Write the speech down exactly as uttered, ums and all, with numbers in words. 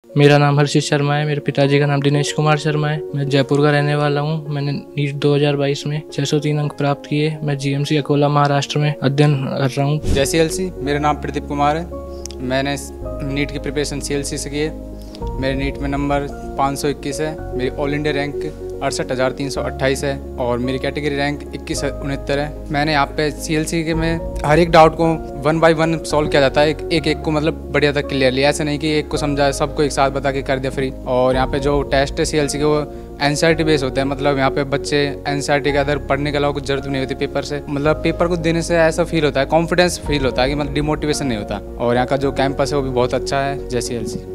मेरा नाम हर्षित शर्मा है। मेरे पिताजी का नाम दिनेश कुमार शर्मा है। मैं जयपुर का रहने वाला हूँ। मैंने नीट दो हज़ार बाईस में छह सौ तीन अंक प्राप्त किए। मैं जीएमसी अकोला महाराष्ट्र में अध्ययन कर रहा हूँ। जय सी एल सी। मेरा नाम प्रदीप कुमार है। मैंने नीट की प्रिपरेशन सी एल सी से की है। मेरे नीट में नंबर पाँच सौ इक्कीस है। मेरी ऑल इंडिया रैंक अड़सठ हज़ार तीन सौ अट्ठाईस है और मेरी कैटेगरी रैंक इक्कीस उनहत्तर है। मैंने यहाँ पे सी एल सी के में हर एक डाउट को वन बाय वन सॉल्व किया जाता है, एक एक, एक को मतलब बढ़िया तक क्लियरली, ऐसे नहीं कि एक को समझा सबको एक साथ बता के कर दिया फ्री। और यहाँ पे जो टेस्ट है सी एल सी के वो N C E R T base होते हैं, मतलब यहाँ पे बच्चे N C E R T के अंदर पढ़ने के अलावा कुछ जरूरत नहीं होती पेपर से। मतलब पेपर को देने से ऐसा फील होता है, कॉन्फिडेंस फील होता है कि मतलब डिमोटिवेशन नहीं होता। और यहाँ का जो कैंपस है वो भी बहुत अच्छा है। जय सी एल सी।